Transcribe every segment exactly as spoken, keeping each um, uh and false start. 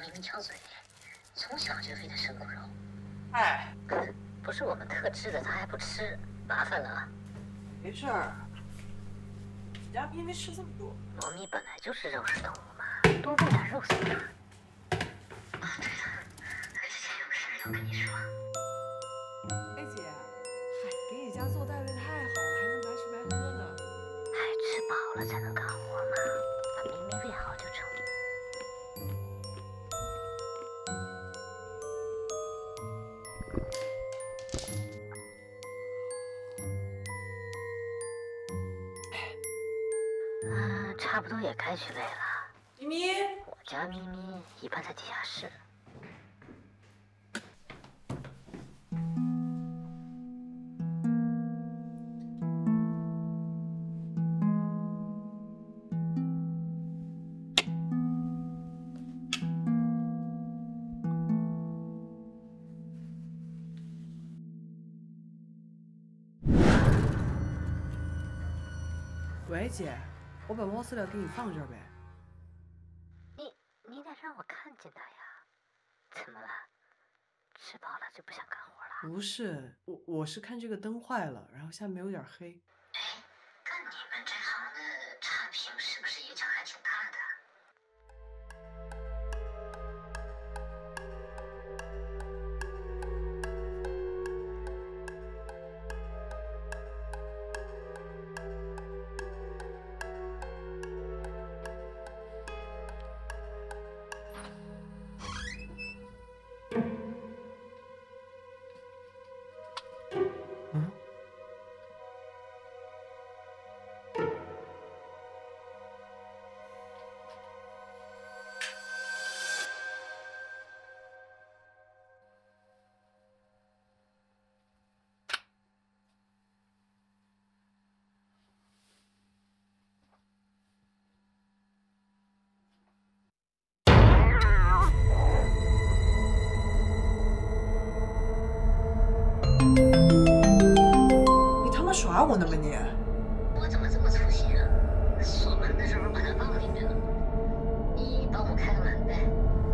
咪咪挑嘴，从小就非得生骨肉。 哎， 不是我们特制的，他还不吃，麻烦了啊。 没事儿，你家咪咪吃这么多。 糯米本来就是肉食动物嘛，多喂点肉丝嘛。啊，对了，我之前有事要跟你说。 哎姐，嗨，给你家做带喂太好了，还能白吃白喝呢。 哎，吃饱了才能干活嘛，把咪咪喂好就成。嗯，差不多也该去喂了。 咪咪， 我家咪咪一般在地下室。 喂，姐，我把猫饲料给你放这儿呗。 你你得让我看见它呀。怎么了？吃饱了就不想干活了？ 不是，我我是看这个灯坏了，然后下面有点黑。 哎，干你们这行的差评是不是影响还挺大的？ 嗯。你他妈耍我呢吗你？ 我怎么这么粗心啊？锁门的时候把它忘里面了。你帮我开个门呗。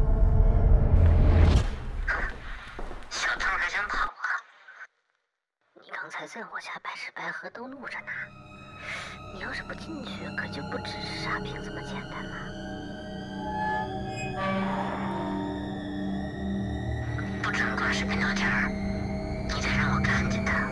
小偷还想跑啊？你刚才在我家白吃白喝都录着呢。你要是不进去，可就不只是差评这么简单了。不准挂视频聊天儿，你得让我看见他。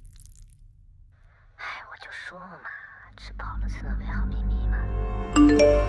哎，我就说嘛，吃饱了才能喂好咪咪嘛。